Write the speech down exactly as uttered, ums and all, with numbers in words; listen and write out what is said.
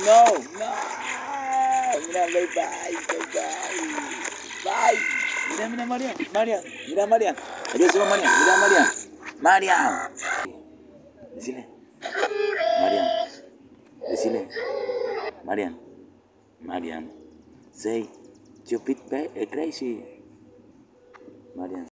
No, no. Mira, bye bye, bye bye. Bye. Mira, mira, Marian, Marian, mira, Marian. Adiós, Marian, mira, Marian. Marian. Decile. Marian. Decile. Marian. Marian. Say, you bit crazy. Marian.